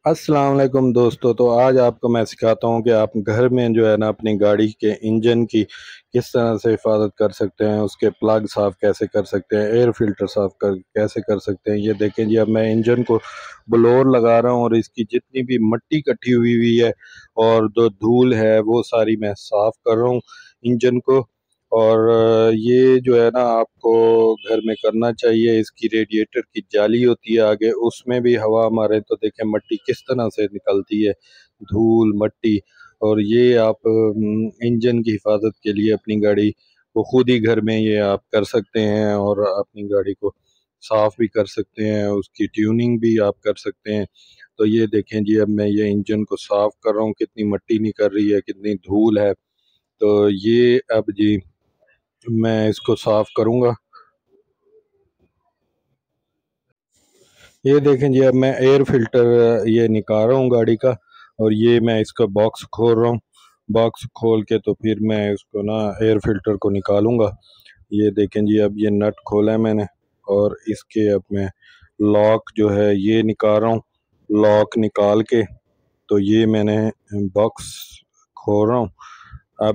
अस्सलाम वालेकुम दोस्तों। तो आज आपको मैं सिखाता हूँ कि आप घर में जो है ना अपनी गाड़ी के इंजन की किस तरह से हिफाजत कर सकते हैं, उसके प्लग साफ़ कैसे कर सकते हैं, एयर फ़िल्टर साफ़ कर कैसे कर सकते हैं। ये देखें जी, अब मैं इंजन को ब्लोअर लगा रहा हूँ और इसकी जितनी भी मिट्टी इकट्ठी हुई हुई है और जो धूल है वो सारी मैं साफ़ कर रहा हूँ इंजन को। और ये जो है ना आपको घर में करना चाहिए। इसकी रेडिएटर की जाली होती है आगे, उसमें भी हवा मारे तो देखें मिट्टी किस तरह से निकलती है, धूल मट्टी। और ये आप इंजन की हिफाजत के लिए अपनी गाड़ी को खुद ही घर में ये आप कर सकते हैं और अपनी गाड़ी को साफ़ भी कर सकते हैं, उसकी ट्यूनिंग भी आप कर सकते हैं। तो ये देखें जी, अब मैं ये इंजन को साफ़ कर रहा हूँ, कितनी मिट्टी निकल रही है, कितनी धूल है। तो ये अब जी मैं इसको साफ़ करूँगा। ये देखें जी, अब मैं एयर फ़िल्टर ये निकाल रहा हूँ गाड़ी का और ये मैं इसका बॉक्स खोल रहा हूँ। बॉक्स खोल के तो फिर मैं इसको ना एयर फ़िल्टर को निकालूँगा। ये देखें जी, अब ये नट खोला है मैंने और इसके अब मैं लॉक जो है ये निकाल रहा हूँ। लॉक निकाल के तो ये मैंने बॉक्स खोल रहा हूँ। अब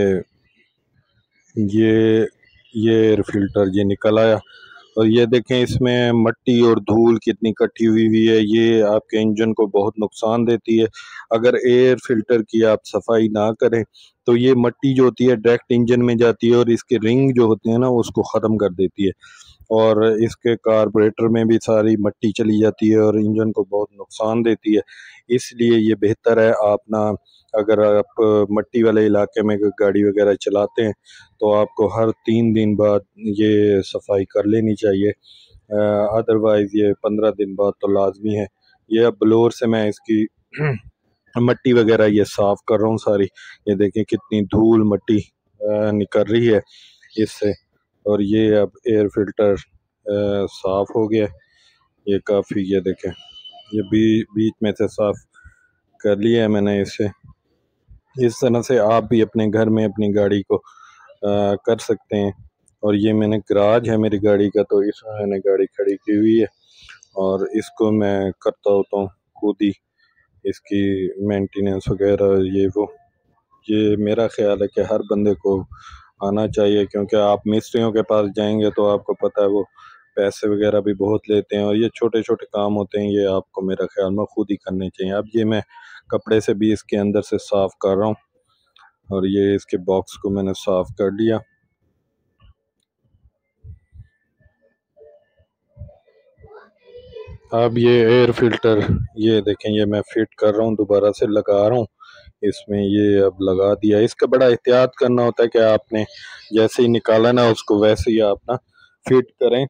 ये ये एयर फ़िल्टर ये निकल आया और ये देखें इसमें मिट्टी और धूल कितनी इकट्ठी हुई हुई है। ये आपके इंजन को बहुत नुकसान देती है। अगर एयर फिल्टर की आप सफाई ना करें तो ये मिट्टी जो होती है डायरेक्ट इंजन में जाती है और इसके रिंग जो होते हैं ना उसको ख़त्म कर देती है और इसके कार्बोरेटर में भी सारी मिट्टी चली जाती है और इंजन को बहुत नुकसान देती है। इसलिए ये बेहतर है आप ना, अगर आप मिट्टी वाले इलाके में गाड़ी वगैरह चलाते हैं तो आपको हर 3 दिन बाद ये सफाई कर लेनी चाहिए। अदरवाइज़ ये 15 दिन बाद तो लाजमी है। ये अब ब्लोअर से मैं इसकी मिट्टी वगैरह ये साफ़ कर रहा हूँ सारी। ये देखें कितनी धूल मिट्टी निकल रही है इससे। और ये अब एयर फिल्टर साफ़ हो गया। ये काफ़ी, ये देखें ये बीच में से साफ़ कर लिया है मैंने इसे। इस तरह से आप भी अपने घर में अपनी गाड़ी को कर सकते हैं। और ये मैंने गराज है मेरी गाड़ी का, तो इसमें मैंने गाड़ी खड़ी की हुई है और इसको मैं करता होता हूँ खुद ही, इसकी मेंटेनेंस वगैरह ये वो। ये मेरा ख्याल है कि हर बंदे को आना चाहिए, क्योंकि आप मिस्त्रियों के पास जाएंगे तो आपको पता है वो पैसे वगैरह भी बहुत लेते हैं और ये छोटे छोटे काम होते हैं, ये आपको मेरा ख्याल में खुद ही करने चाहिए। अब ये मैं कपड़े से भी इसके अंदर से साफ़ कर रहा हूँ और ये इसके बॉक्स को मैंने साफ़ कर लिया। अब ये एयर फिल्टर ये देखें, ये मैं फिट कर रहा हूँ, दोबारा से लगा रहा हूँ इसमें। ये अब लगा दिया। इसका बड़ा एहतियात करना होता है कि आपने जैसे ही निकाला ना उसको वैसे ही आप ना फिट करें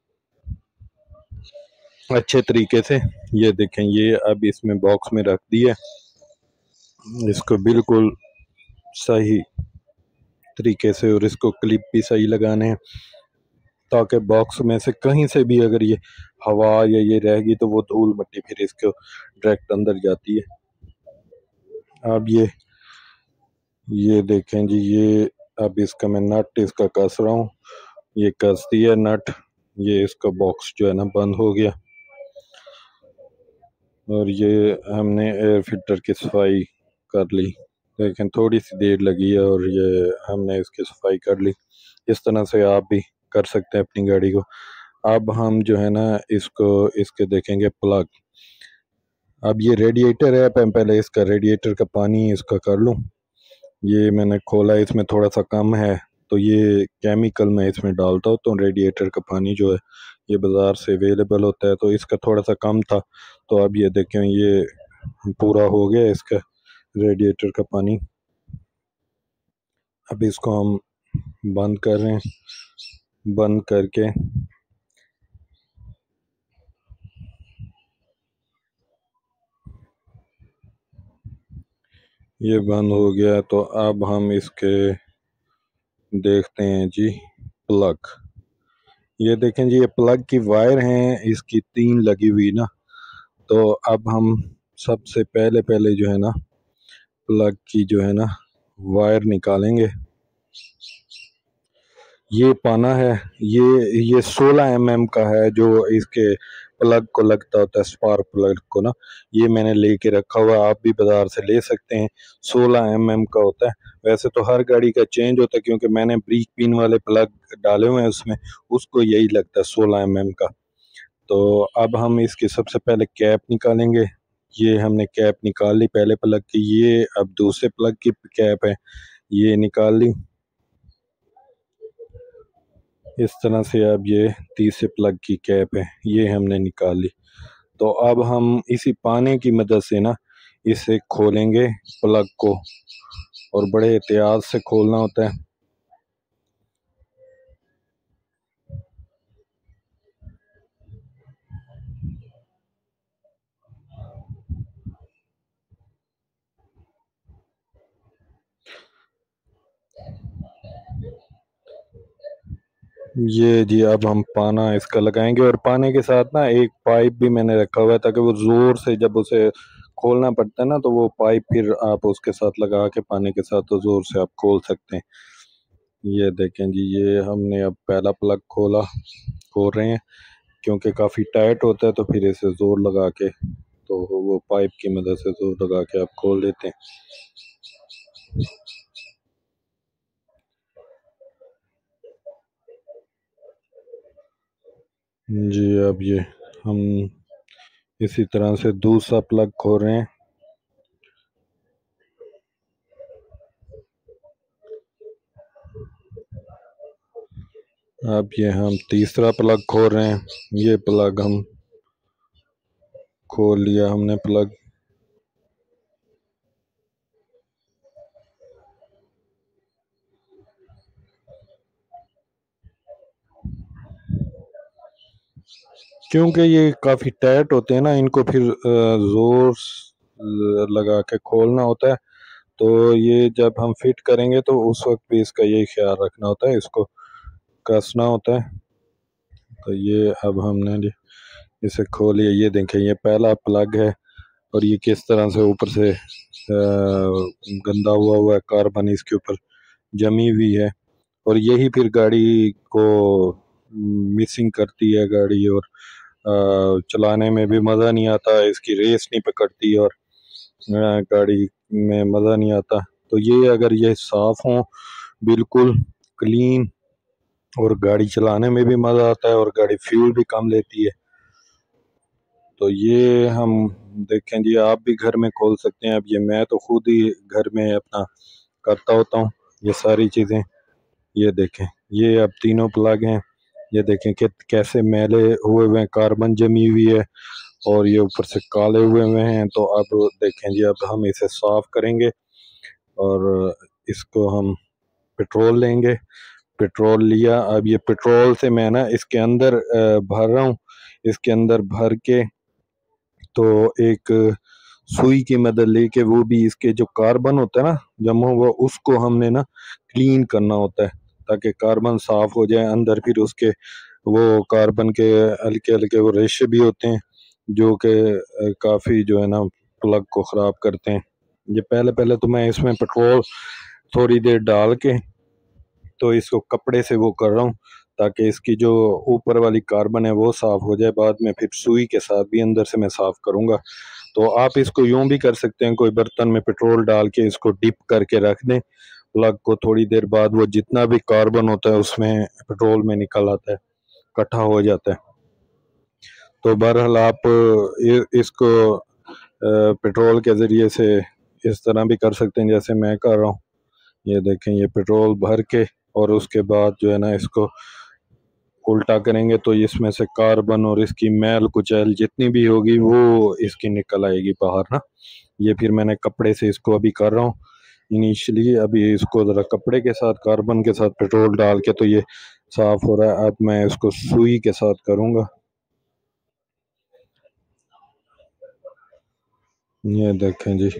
अच्छे तरीके से। ये देखें, ये अब इसमें बॉक्स में रख दिया। इसको बिल्कुल सही तरीके से और इसको क्लिप भी सही लगाने हैं ताकि बॉक्स में से कहीं से भी अगर ये हवा या ये रहेगी तो वो धूल मिट्टी फिर इसको डायरेक्ट अंदर जाती है। अब ये देखें जी, ये अब इसका मैं नट इसका कस रहा हूँ। ये कस दिया नट। ये इसका बॉक्स जो है ना बंद हो गया और ये हमने एयर फिल्टर की सफाई कर ली। लेकिन थोड़ी सी देर लगी है और ये हमने इसकी सफाई कर ली। इस तरह से आप भी कर सकते हैं अपनी गाड़ी को। अब हम जो है ना इसको इसके देखेंगे प्लग। अब ये रेडिएटर है, पहले इसका रेडिएटर का पानी इसका कर लूँ। ये मैंने खोला, इसमें थोड़ा सा कम है तो ये केमिकल मैं इसमें डालता हूँ। तो रेडिएटर का पानी जो है ये बाज़ार से अवेलेबल होता है, तो इसका थोड़ा सा कम था। तो अब ये देखें ये पूरा हो गया इसका रेडिएटर का पानी। अब इसको हम बंद कर रहे हैं। बंद करके ये बंद हो गया, तो अब हम इसके देखते हैं जी प्लग। ये देखें जी, ये प्लग की वायर हैं इसकी 3 लगी हुई ना। तो अब हम सबसे पहले पहले जो है ना प्लग की जो है ना वायर निकालेंगे। ये पाना है, ये 16 mm का है जो इसके प्लग को लगता होता है, स्पार्क प्लग को ना, ये मैंने लेके रखा हुआ है। आप भी बाजार से ले सकते हैं। 16 mm का होता है। वैसे तो हर गाड़ी का चेंज होता है, क्योंकि मैंने ब्रीक पिन वाले प्लग डाले हुए हैं उसमें, उसको यही लगता है 16 mm का। तो अब हम इसकी सबसे पहले कैप निकालेंगे। ये हमने कैप निकाल ली पहले प्लग की। ये अब दूसरे प्लग की कैप है, ये निकाल ली इस तरह से। अब ये तीसरे प्लग की कैप है, ये हमने निकाल ली। तो अब हम इसी पाने की मदद से ना इसे खोलेंगे प्लग को, और बड़े एहतियात से खोलना होता है। ये जी, अब हम पाना इसका लगाएंगे, और पाने के साथ ना एक पाइप भी मैंने रखा हुआ है, ताकि वो जोर से जब उसे खोलना पड़ता है ना, तो वो पाइप फिर आप उसके साथ लगा के पाने के साथ तो जोर से आप खोल सकते हैं। ये देखें जी, ये हमने अब पहला प्लग खोला, खोल रहे हैं। क्योंकि काफ़ी टाइट होता है तो फिर इसे जोर लगा के, तो वो पाइप की मदद से जोर लगा के आप खोल देते हैं। जी, अब ये हम इसी तरह से दूसरा प्लग खोल रहे हैं। अब ये हम तीसरा प्लग खोल रहे हैं। ये प्लग हम खोल लिया हमने प्लग। क्योंकि ये काफ़ी टाइट होते हैं ना, इनको फिर जोर लगा के खोलना होता है। तो ये जब हम फिट करेंगे तो उस वक्त भी इसका यही ख्याल रखना होता है, इसको कसना होता है। तो ये अब हमने इसे खोलिए। ये देखें, ये पहला प्लग है, और ये किस तरह से ऊपर से गंदा हुआ हुआ है, कार्बन इसके ऊपर जमी हुई है। और यही फिर गाड़ी को मिसिंग करती है गाड़ी, और चलाने में भी मज़ा नहीं आता, इसकी रेस नहीं पकड़ती, और गाड़ी में मज़ा नहीं आता। तो ये अगर ये साफ़ हो बिल्कुल क्लीन, और गाड़ी चलाने में भी मज़ा आता है, और गाड़ी फ्यूल भी कम लेती है। तो ये हम देखें जी, आप भी घर में खोल सकते हैं। अब ये मैं तो खुद ही घर में अपना करता होता हूँ ये सारी चीज़ें। ये देखें, ये अब तीनों प्लग हैं। ये देखें कि कैसे मैले हुए हुए हैं, कार्बन जमी हुई है, और ये ऊपर से काले हुए हुए हैं। तो अब देखें जी, अब हम इसे साफ करेंगे, और इसको हम पेट्रोल लेंगे। पेट्रोल लिया। अब ये पेट्रोल से मैं ना इसके अंदर भर रहा हूँ। इसके अंदर भर के तो एक सुई की मदद लेके, वो भी इसके जो कार्बन होता है ना जमा हुआ, उसको हमने ना क्लीन करना होता है, ताकि कार्बन साफ हो जाए अंदर। फिर उसके वो कार्बन के हल्के हल्के वो रेशे भी होते हैं, जो कि काफ़ी जो है ना प्लग को ख़राब करते हैं। ये पहले पहले तो मैं इसमें पेट्रोल थोड़ी देर डाल के, तो इसको कपड़े से वो कर रहा हूँ, ताकि इसकी जो ऊपर वाली कार्बन है वो साफ़ हो जाए। बाद में फिर सुई के साथ भी अंदर से मैं साफ़ करूँगा। तो आप इसको यूं भी कर सकते हैं, कोई बर्तन में पेट्रोल डाल के इसको डिप करके रख दें प्लग को। थोड़ी देर बाद वो जितना भी कार्बन होता है उसमें पेट्रोल में निकल आता है, इकट्ठा हो जाता है। तो बहरहाल आप इसको पेट्रोल के ज़रिए से इस तरह भी कर सकते हैं जैसे मैं कर रहा हूँ। ये देखें, ये पेट्रोल भर के, और उसके बाद जो है ना इसको उल्टा करेंगे, तो इसमें से कार्बन और इसकी मैल कुचैल जितनी भी होगी वो इसकी निकल आएगी बाहर ना। ये फिर मैंने कपड़े से इसको अभी कर रहा हूँ इनिशियली। अभी इसको ज़रा कपड़े के साथ कार्बन के साथ पेट्रोल डाल के, तो ये साफ़ हो रहा है। अब मैं इसको सुई के साथ करूँगा। ये देखें जी,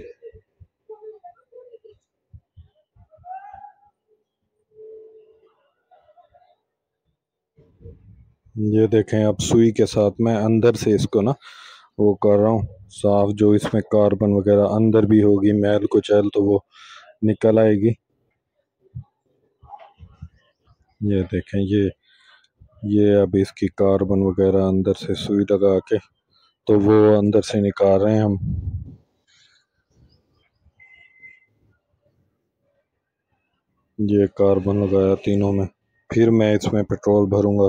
ये देखें, अब सुई के साथ मैं अंदर से इसको ना वो कर रहा हूँ साफ। जो इसमें कार्बन वगैरह अंदर भी होगी, मैल कुचैल, तो वो निकल आएगी। ये देखें, ये ये अब इसकी कार्बन वगैरह अंदर से सुई लगा के तो वो अंदर से निकाल रहे हैं हम। ये कार्बन लगाया तीनों में, फिर मैं इसमें पेट्रोल भरूंगा।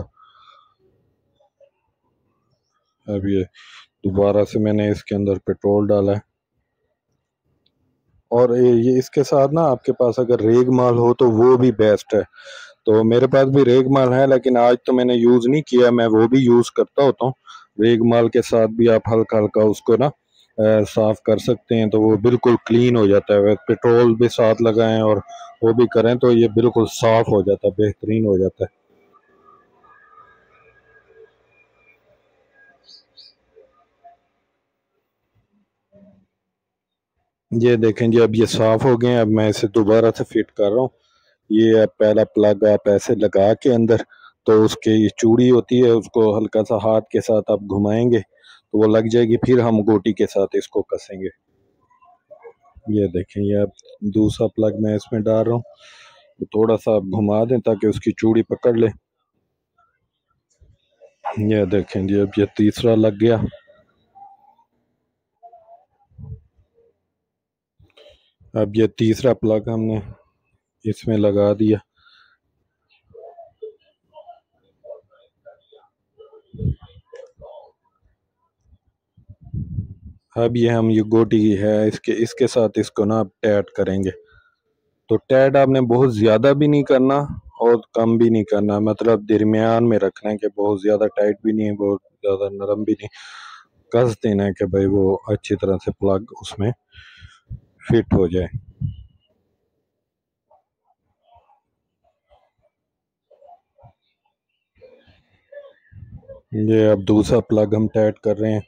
अब ये दोबारा से मैंने इसके अंदर पेट्रोल डाला है। और ये इसके साथ ना आपके पास अगर रेग माल हो तो वो भी बेस्ट है। तो मेरे पास भी रेग माल है, लेकिन आज तो मैंने यूज़ नहीं किया, मैं वो भी यूज़ करता होता हूँ। रेग माल के साथ भी आप हल्का हल्का उसको ना साफ कर सकते हैं, तो वो बिल्कुल क्लीन हो जाता है। पेट्रोल भी साथ लगाएं और वो भी करें तो ये बिल्कुल साफ हो जाता है, बेहतरीन हो जाता है। ये देखें जी, अब ये साफ हो गए हैं। अब मैं इसे दोबारा से फिट कर रहा हूँ। ये अब पहला प्लग आप ऐसे लगा के अंदर, तो उसके ये चूड़ी होती है, उसको हल्का सा हाथ के साथ आप घुमाएंगे तो वो लग जाएगी, फिर हम गोटी के साथ इसको कसेंगे। ये देखें, ये अब दूसरा प्लग मैं इसमें डाल रहा हूँ, तो थोड़ा सा आप घुमा दें ताकि उसकी चूड़ी पकड़ ले। ये देखें जी, अब ये तीसरा लग गया। अब ये तीसरा प्लग हमने इसमें लगा दिया। अब ये हम ये गोटी है इसके इसके साथ इसको ना आप टाइट करेंगे। तो टाइट आपने बहुत ज़्यादा भी नहीं करना और कम भी नहीं करना, मतलब दरमियान में रखना है कि बहुत ज़्यादा टाइट भी नहीं है, बहुत ज़्यादा नरम भी नहीं। कस देना है कि भाई वो अच्छी तरह से प्लग उसमें फिट हो जाए। ये अब दूसरा प्लग हम टाइट कर रहे हैं।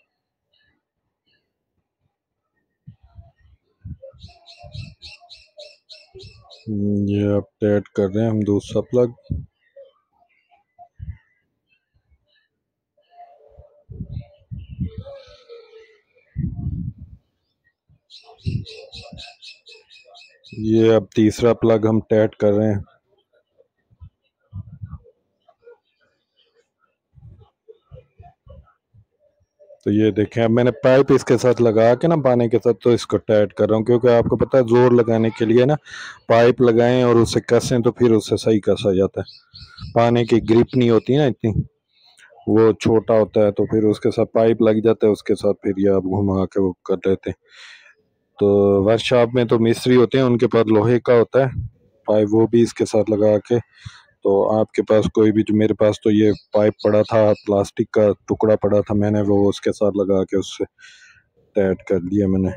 ये अब टाइट कर रहे हैं हम दूसरा प्लग। ये अब तीसरा प्लग हम टाइट कर रहे हैं। तो ये देखें, अब मैंने पाइप इसके साथ लगा के ना पानी के साथ तो इसको टाइट कर रहा हूँ, क्योंकि आपको पता है जोर लगाने के लिए ना पाइप लगाएं और उसे कसें तो फिर उससे सही कसा जाता है। पानी की ग्रिप नहीं होती ना इतनी, वो छोटा होता है, तो फिर उसके साथ पाइप लग जाता है, उसके साथ फिर ये आप घुमा के वो कर लेते हैं। तो वर्कशॉप में तो मिस्त्री होते हैं, उनके पास लोहे का होता है पाइप, वो भी इसके साथ लगा के। तो आपके पास कोई भी, जो मेरे पास तो ये पाइप पड़ा था, प्लास्टिक का टुकड़ा पड़ा था, मैंने वो उसके साथ लगा के उससे टाइट कर लिया मैंने।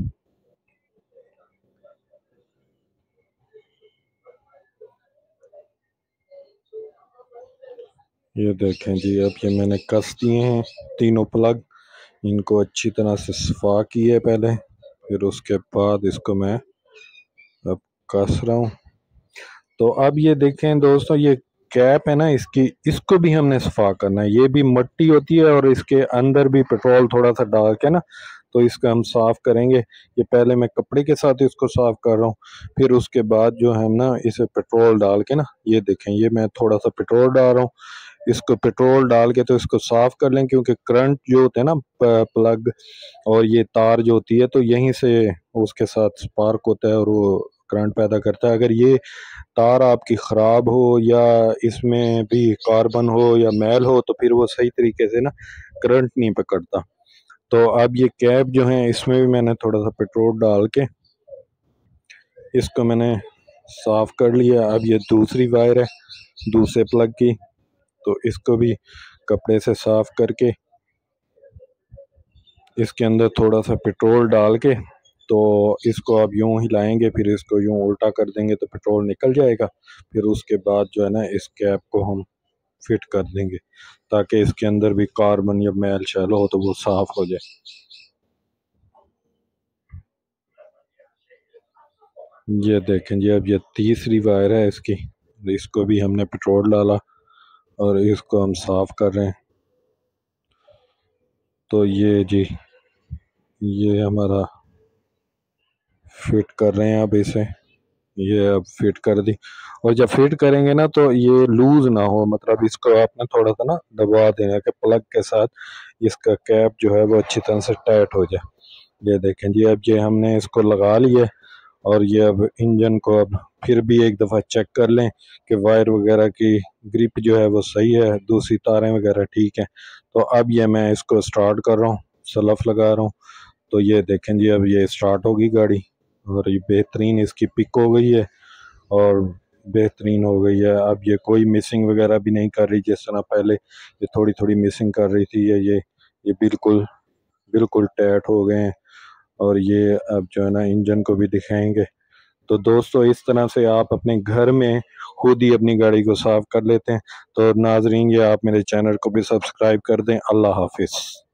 ये देखें जी, अब ये मैंने कस दिए हैं तीनों प्लग। इनको अच्छी तरह से सफा किए पहले, फिर उसके बाद इसको मैं अब कस रहा हूँ। तो अब ये देखें दोस्तों, ये कैप है ना इसकी, इसको भी हमने सफा करना है। ये भी मट्टी होती है और इसके अंदर भी पेट्रोल थोड़ा सा डाल के ना, तो इसका हम साफ करेंगे। ये पहले मैं कपड़े के साथ इसको साफ कर रहा हूँ, फिर उसके बाद जो है ना इसे पेट्रोल डाल के ना, ये देखें ये मैं थोड़ा सा पेट्रोल डाल रहा हूँ। इसको पेट्रोल डाल के तो इसको साफ कर लें, क्योंकि करंट जो होता है ना प्लग और ये तार जो होती है, तो यहीं से उसके साथ स्पार्क होता है और वो करंट पैदा करता है। अगर ये तार आपकी ख़राब हो या इसमें भी कार्बन हो या मैल हो, तो फिर वो सही तरीके से ना करंट नहीं पकड़ता। तो अब ये कैप जो है, इसमें भी मैंने थोड़ा सा पेट्रोल डाल के इसको मैंने साफ कर लिया। अब ये दूसरी वायर है दूसरे प्लग की, तो इसको भी कपड़े से साफ करके इसके अंदर थोड़ा सा पेट्रोल डाल के, तो इसको आप यूं हिलाएंगे, फिर इसको यूं उल्टा कर देंगे तो पेट्रोल निकल जाएगा। फिर उसके बाद जो है ना इस कैप को हम फिट कर देंगे, ताकि इसके अंदर भी कार्बन या मैल शैल हो तो वो साफ हो जाए। ये देखें जी, अब ये तीसरी वायर है इसकी, इसको भी हमने पेट्रोल डाला और इसको हम साफ कर रहे हैं। तो ये जी, ये हमारा फिट कर रहे हैं अब इसे। ये अब फिट कर दी। और जब फिट करेंगे ना तो ये लूज ना हो, मतलब इसको आपने थोड़ा सा ना दबा देना कि प्लग के साथ इसका कैप जो है वो अच्छी तरह से टाइट हो जाए। ये देखें जी, अब ये हमने इसको लगा लिया। और ये अब इंजन को अब फिर भी एक दफ़ा चेक कर लें कि वायर वगैरह की ग्रिप जो है वो सही है, दूसरी तारें वगैरह ठीक है। तो अब ये मैं इसको स्टार्ट कर रहा हूँ, सलफ लगा रहा हूँ। तो ये देखें जी, अब ये स्टार्ट होगी गाड़ी और ये बेहतरीन इसकी पिक हो गई है और बेहतरीन हो गई है। अब ये कोई मिसिंग वगैरह भी नहीं कर रही, जिस तरह पहले ये थोड़ी थोड़ी मिसिंग कर रही थी। ये बिल्कुल बिल्कुल टाइट हो गए हैं। और ये अब जो है ना इंजन को भी दिखाएंगे। तो दोस्तों, इस तरह से आप अपने घर में खुद ही अपनी गाड़ी को साफ कर लेते हैं। तो नाजरीन, ये आप मेरे चैनल को भी सब्सक्राइब कर दें। अल्लाह हाफिज़।